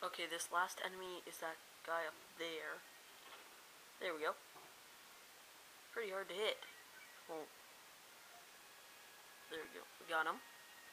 Okay, this last enemy is that guy up there. There we go. Pretty hard to hit. Well, there we go. We got him.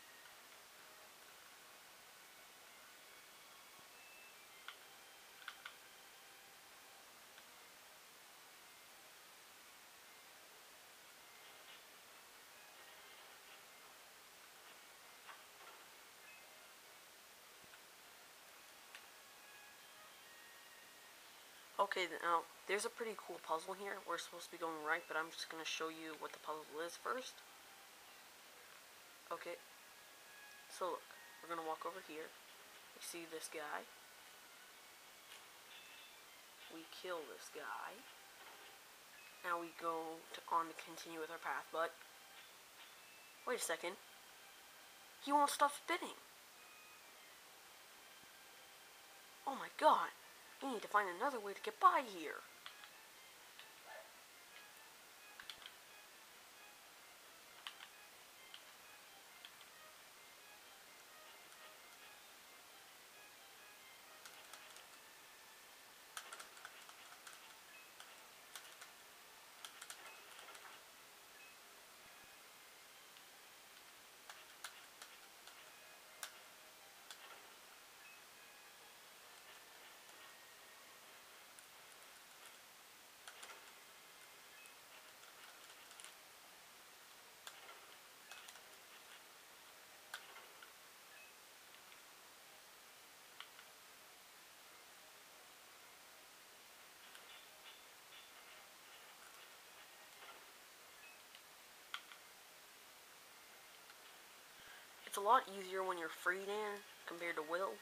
Okay, now there's a pretty cool puzzle here. We're supposed to be going right, but I'm just going to show you what the puzzle is first. Okay, so look, we're going to walk over here. We see this guy. We kill this guy. Now we go on to continue with our path, but wait a second. He won't stop spinning. Oh my god. We need to find another way to get by here. It's a lot easier when you're Freedan compared to Will.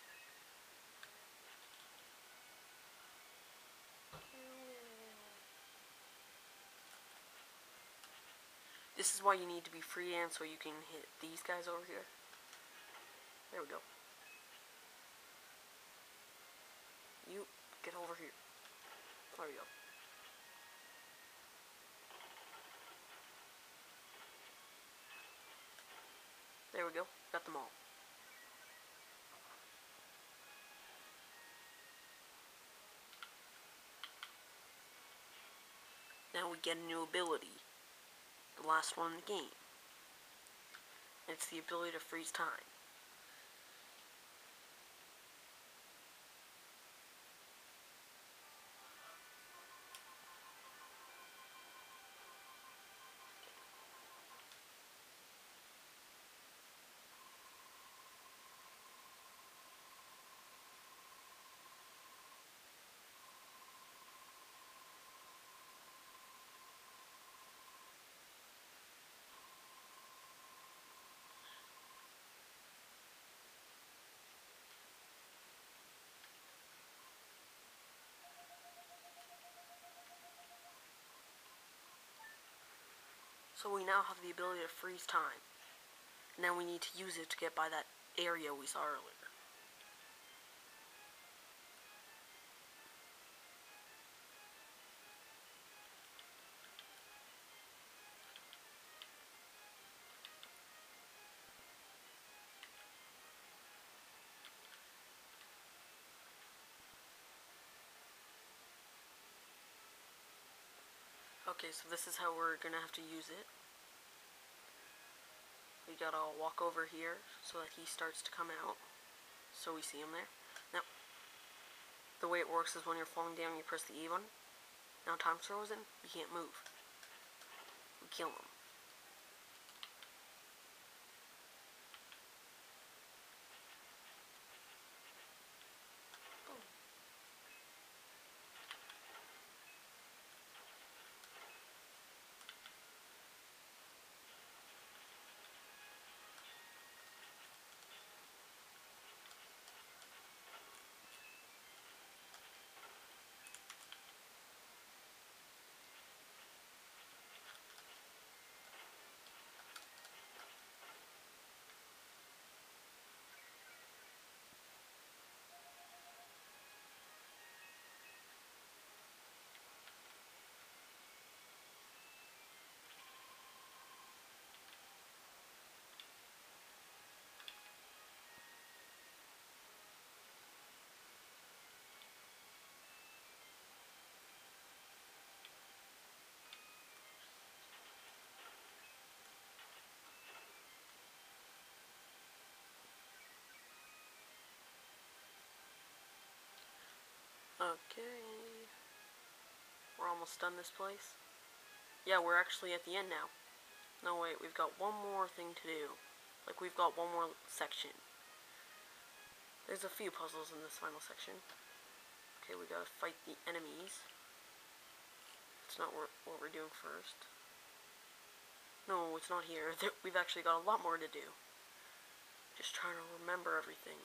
This is why you need to be Freedan, so you can hit these guys over here. There we go. You get over here. There we go. There we go. Got them all. Now we get a new ability. The last one in the game. It's the ability to freeze time. So we now have the ability to freeze time. Now we need to use it to get by that area we saw earlier. Okay, so this is how we're gonna have to use it. We gotta walk over here so that he starts to come out. So we see him there. Now, the way it works is when you're falling down, you press the E button. Now time's frozen, you can't move. We kill him. Okay. We're almost done this place. Yeah, we're actually at the end now. No, wait, we've got one more thing to do. Like, we've got one more section. There's a few puzzles in this final section. Okay, we gotta fight the enemies. It's not what we're doing first. No, it's not here. We've actually got a lot more to do. Just trying to remember everything.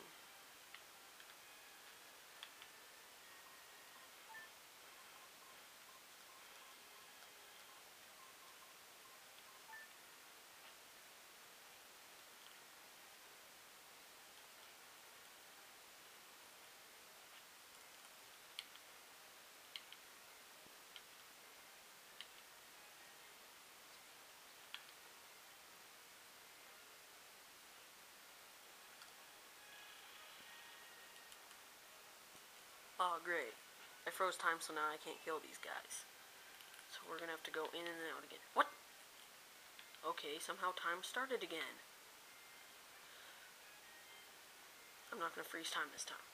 Oh, great. I froze time, so now I can't kill these guys. So we're gonna have to go in and out again. What? Okay, somehow time started again. I'm not gonna freeze time this time.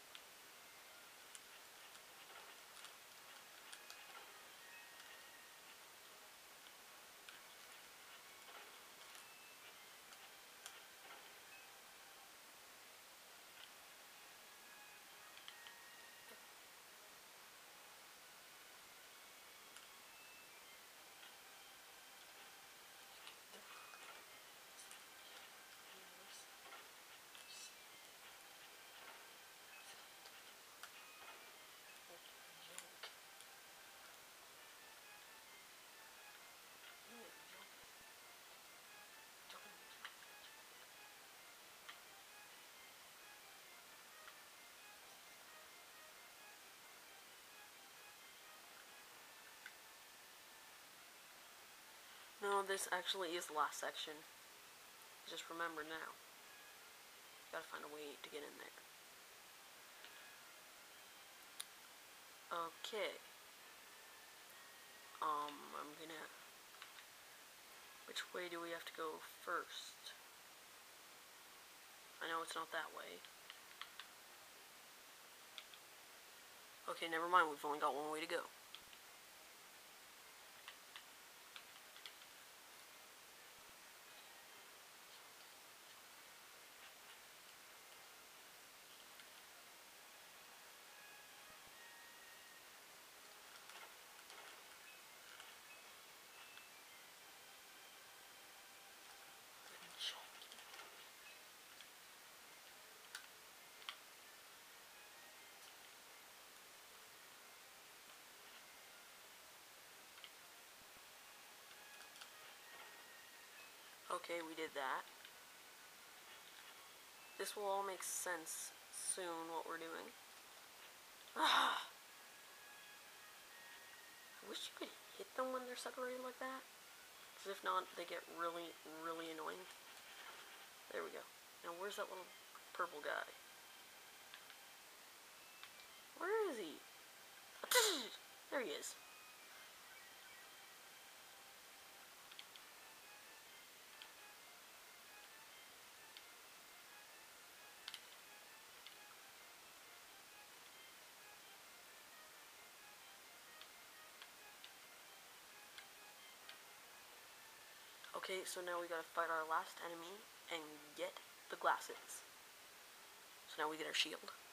No, this actually is the last section. Just remember now. Gotta find a way to get in there. Okay. I'm gonna... Which way do we have to go first? I know it's not that way. Okay, never mind. We've only got one way to go. Okay, we did that. This will all make sense soon, what we're doing. Ah! I wish you could hit them when they're separated like that. Because if not, they get really, really annoying. There we go. Now, where's that little purple guy? Where is he? There he is. Okay, so now we gotta fight our last enemy and get the glasses. So now we get our shield.